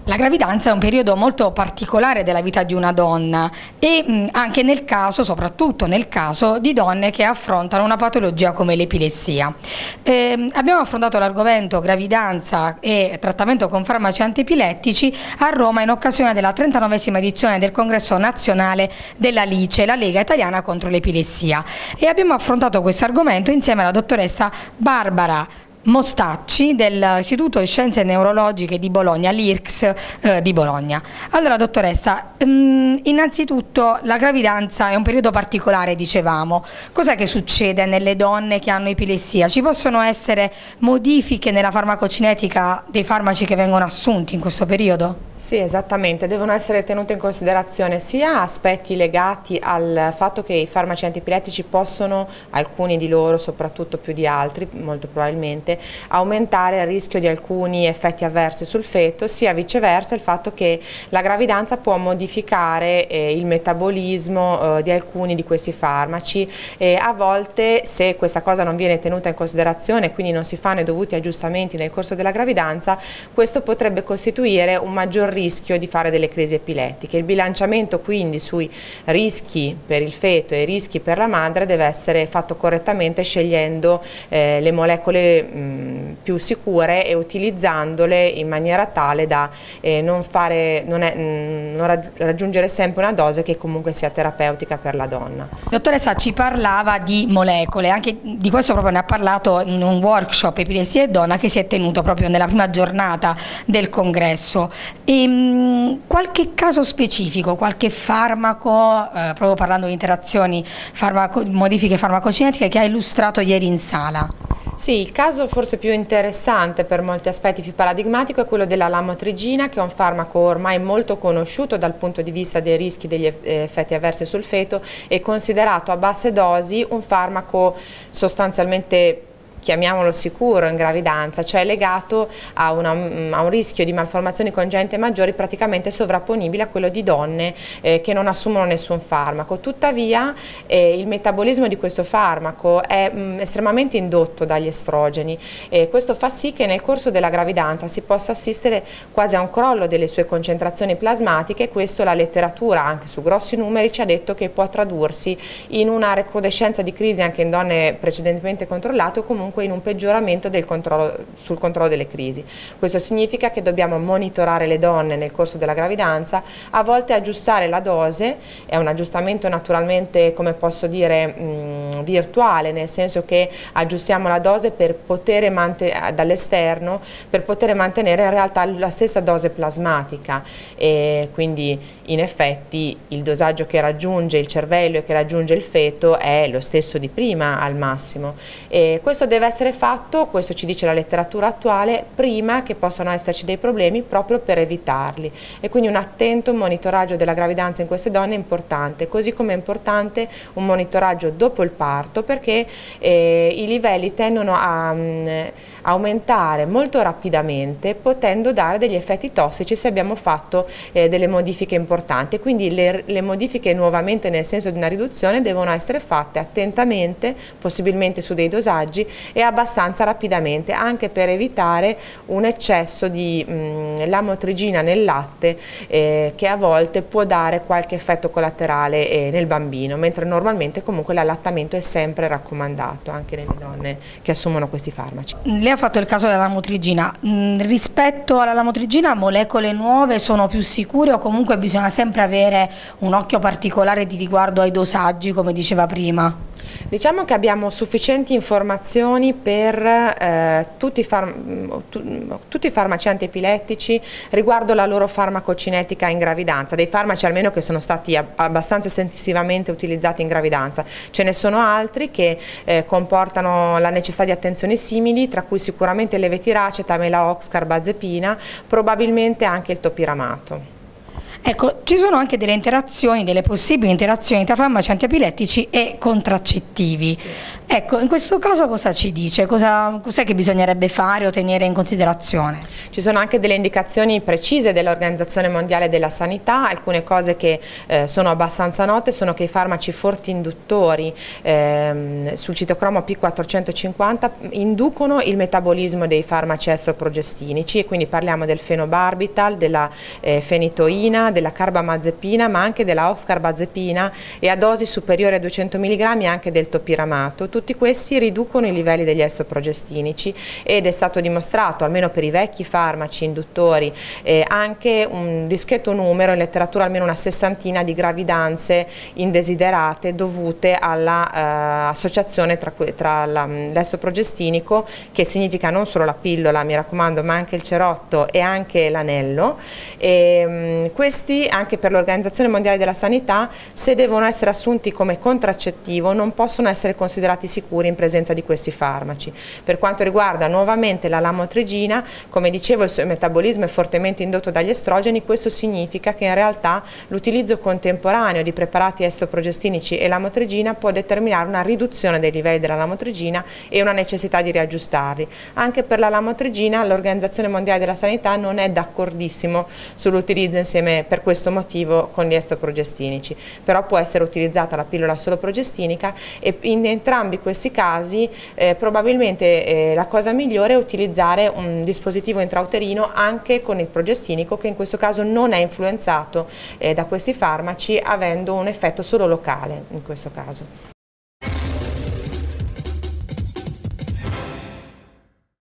La gravidanza è un periodo molto particolare della vita di una donna e anche nel caso, soprattutto nel caso di donne che affrontano una patologia come l'epilessia. Abbiamo affrontato l'argomento gravidanza e trattamento con farmaci antiepilettici a Roma in occasione della 39esima edizione del Congresso Nazionale della LICE, la Lega Italiana contro l'Epilessia, e abbiamo affrontato questo argomento insieme alla dottoressa Barbara Mostacci dell'Istituto di Scienze Neurologiche di Bologna, l'IRCS di Bologna. Allora dottoressa, innanzitutto la gravidanza è un periodo particolare, dicevamo. Cos'è che succede nelle donne che hanno epilessia? Ci possono essere modifiche nella farmacocinetica dei farmaci che vengono assunti in questo periodo? Sì, esattamente, devono essere tenute in considerazione sia aspetti legati al fatto che i farmaci antiepilettici possono, alcuni di loro, soprattutto più di altri, molto probabilmente, aumentare il rischio di alcuni effetti avversi sul feto, sia viceversa il fatto che la gravidanza può modificare il metabolismo di alcuni di questi farmaci e a volte, se questa cosa non viene tenuta in considerazione, quindi non si fanno i dovuti aggiustamenti nel corso della gravidanza, questo potrebbe costituire un maggior rischio di fare delle crisi epilettiche. Il bilanciamento quindi sui rischi per il feto e i rischi per la madre deve essere fatto correttamente, scegliendo le molecole più sicure e utilizzandole in maniera tale da non raggiungere sempre una dose che comunque sia terapeutica per la donna. Dottoressa, ci parlava di molecole, anche di questo proprio ne ha parlato in un workshop Epilessia e Donna che si è tenuto proprio nella prima giornata del congresso. Qualche caso specifico, qualche farmaco, proprio parlando di interazioni, modifiche farmacocinetiche che ha illustrato ieri in sala? Sì, il caso forse più interessante, per molti aspetti più paradigmatico, è quello della lamotrigina, che è un farmaco ormai molto conosciuto dal punto di vista dei rischi degli effetti avversi sul feto e considerato a basse dosi un farmaco sostanzialmente, chiamiamolo sicuro in gravidanza, cioè legato a un rischio di malformazioni congenite maggiori praticamente sovrapponibile a quello di donne che non assumono nessun farmaco. Tuttavia il metabolismo di questo farmaco è estremamente indotto dagli estrogeni e questo fa sì che nel corso della gravidanza si possa assistere quasi a un crollo delle sue concentrazioni plasmatiche, e questo la letteratura anche su grossi numeri ci ha detto che può tradursi in una recrudescenza di crisi anche in donne precedentemente controllate o comunque in un peggioramento sul controllo delle crisi. Questo significa che dobbiamo monitorare le donne nel corso della gravidanza, a volte aggiustare la dose, è un aggiustamento naturalmente, come posso dire, virtuale, nel senso che aggiustiamo la dose per poter dall'esterno, per poter mantenere in realtà la stessa dose plasmatica e quindi in effetti il dosaggio che raggiunge il cervello e che raggiunge il feto è lo stesso di prima al massimo, e questo deve essere fatto, questo ci dice la letteratura attuale, prima che possano esserci dei problemi, proprio per evitarli, e quindi un attento monitoraggio della gravidanza in queste donne è importante, così come è importante un monitoraggio dopo il parto, perché i livelli tendono a aumentare molto rapidamente, potendo dare degli effetti tossici se abbiamo fatto delle modifiche importanti. Quindi le modifiche nuovamente nel senso di una riduzione devono essere fatte attentamente, possibilmente su dei dosaggi e abbastanza rapidamente, anche per evitare un eccesso di lamotrigina nel latte che a volte può dare qualche effetto collaterale nel bambino, mentre normalmente comunque l'allattamento è sempre raccomandato anche nelle donne che assumono questi farmaci. Lei ha fatto il caso della lamotrigina. Rispetto alla lamotrigina, molecole nuove sono più sicure o comunque bisogna sempre avere un occhio particolare di riguardo ai dosaggi, come diceva prima? Diciamo che abbiamo sufficienti informazioni per tutti i farmaci antiepilettici riguardo la loro farmacocinetica in gravidanza, dei farmaci almeno che sono stati abbastanza estensivamente utilizzati in gravidanza. Ce ne sono altri che comportano la necessità di attenzioni simili, tra cui sicuramente levetiracetam, Tamela Ox, carbazepina, probabilmente anche il topiramato. Ecco, ci sono anche delle interazioni, delle possibili interazioni tra farmaci antiepilettici e contraccettivi. Sì. Ecco, in questo caso cosa ci dice? Cos'è che bisognerebbe fare o tenere in considerazione? Ci sono anche delle indicazioni precise dell'Organizzazione Mondiale della Sanità. Alcune cose che sono abbastanza note sono che i farmaci forti induttori sul citocromo P450 inducono il metabolismo dei farmaci estroprogestinici, e quindi parliamo del fenobarbital, della fenitoina, della carbamazepina, ma anche della oxcarbazepina, e a dosi superiori a 200 mg anche del topiramato. Tutti questi riducono i livelli degli estroprogestinici, ed è stato dimostrato, almeno per i vecchi farmaci induttori, anche un discreto numero, in letteratura almeno una sessantina, di gravidanze indesiderate dovute all'associazione tra l'estroprogestinico, che significa non solo la pillola, mi raccomando, ma anche il cerotto e anche l'anello. Questi, anche per l'Organizzazione Mondiale della Sanità, se devono essere assunti come contraccettivo, non possono essere considerati sicuri in presenza di questi farmaci. Per quanto riguarda nuovamente la lamotrigina, come dicevo, il suo metabolismo è fortemente indotto dagli estrogeni. Questo significa che in realtà l'utilizzo contemporaneo di preparati estroprogestinici e lamotrigina può determinare una riduzione dei livelli della lamotrigina e una necessità di riaggiustarli. Anche per la lamotrigina l'Organizzazione Mondiale della Sanità non è d'accordissimo sull'utilizzo insieme, per questo motivo, con gli estroprogestinici, però può essere utilizzata la pillola solo progestinica, e in entrambi questi casi probabilmente la cosa migliore è utilizzare un dispositivo intrauterino anche con il progestinico, che in questo caso non è influenzato da questi farmaci, avendo un effetto solo locale in questo caso.